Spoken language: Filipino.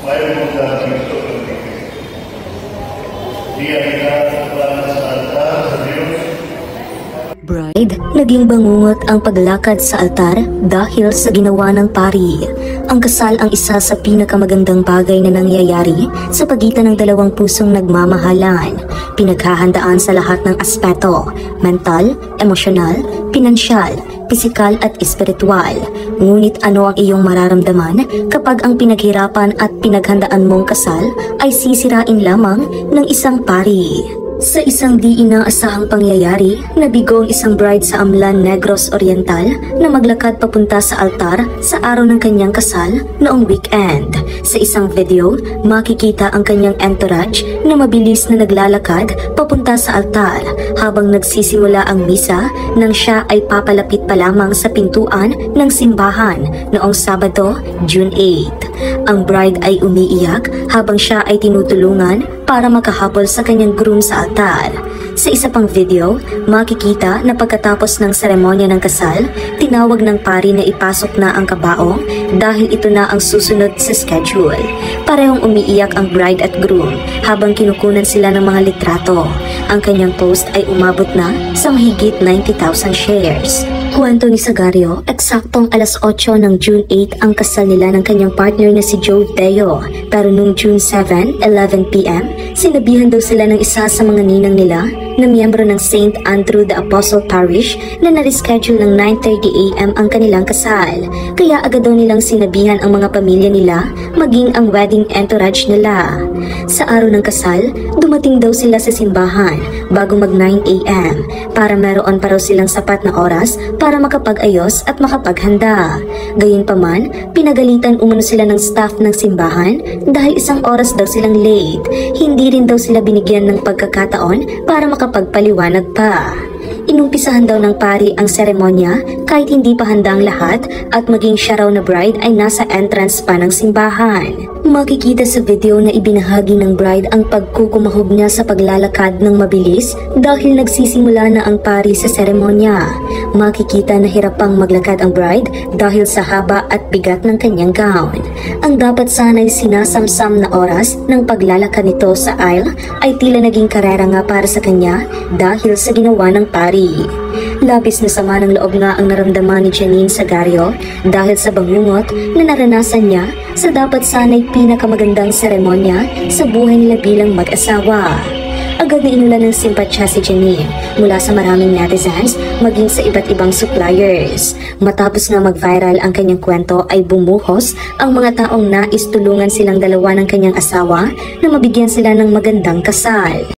Saya bukan itu dia tidak sa altar sa Diyos. Bride, naging bangungot ang paglakad sa altar dahil sa ginawa ng pari. Ang kasal ang isa sa pinakamagandang bagay na nangyayari sa pagitan ng dalawang pusong nagmamahalan. Pinaghahandaan sa lahat ng aspeto, mental, emosyonal, pinansyal, pisikal at espiritual. Ngunit ano ang iyong mararamdaman kapag ang pinaghirapan at pinaghandaan mong kasal ay sisirain lamang ng isang pari? Sa isang di inaasahang pangyayari, nabigo ang isang bride sa Amlan, Negros Oriental na maglakad papunta sa altar sa araw ng kanyang kasal noong weekend. Sa isang video, makikita ang kanyang entourage na mabilis na naglalakad papunta sa altar habang nagsisimula ang misa nang siya ay papalapit pa lamang sa pintuan ng simbahan noong Sabado, June 8. Ang bride ay umiiyak habang siya ay tinutulungan para makahabol sa kanyang groom sa altar. Sa isa pang video, makikita na pagkatapos ng seremonya ng kasal, tinawag ng pari na ipasok na ang kabaong dahil ito na ang susunod sa schedule. Parehong umiiyak ang bride at groom habang kinukunan sila ng mga litrato. Ang kanyang post ay umabot na sa mahigit 90,000 shares. Kwento ni Sagario, eksaktong alas 8 ng June 8 ang kasal nila ng kanyang partner na si Joe Deo. Pero noong June 7, 11 p.m., sinabihan daw sila ng isa sa mga ninang nila na miyembro ng St. Andrew the Apostle Parish na na-reschedule ng 9:30 a.m. ang kanilang kasal. Kaya agad daw nilang sinabihan ang mga pamilya nila maging ang wedding entourage nila. Sa araw ng kasal, dumating daw sila sa simbahan bago mag 9 a.m. para meron pa raw silang sapat na oras para makapag-ayos at makapaghanda. Gayunpaman, pinagalitan umano sila ng staff ng simbahan dahil isang oras daw silang late. Hindi rin daw sila binigyan ng pagkakataon para makapagpaliwanag pa. Inumpisahan daw ng pari ang seremonya kahit hindi pa handa ang lahat at maging siya raw na bride ay nasa entrance pa ng simbahan. Makikita sa video na ibinahagi ng bride ang pagkukumahog niya sa paglalakad ng mabilis dahil nagsisimula na ang pari sa seremonya. Makikita na hirap pang maglakad ang bride dahil sa haba at bigat ng kanyang gown. Ang dapat sana'y sinasamsam na oras ng paglalakad nito sa aisle ay tila naging karera nga para sa kanya dahil sa ginawa ng pari. Labis na sama ng loob nga ang naramdaman ni Janine Sagario dahil sa bangungot na naranasan niya sa dapat sana'y pinakamagandang seremonya sa buhay nila bilang mag-asawa. Agad na inulan ng simpatsya si Janine mula sa maraming netizens maging sa iba't ibang suppliers. Matapos nga mag-viral ang kanyang kwento ay bumuhos ang mga taong nais tulungan silang dalawa ng kanyang asawa na mabigyan sila ng magandang kasal.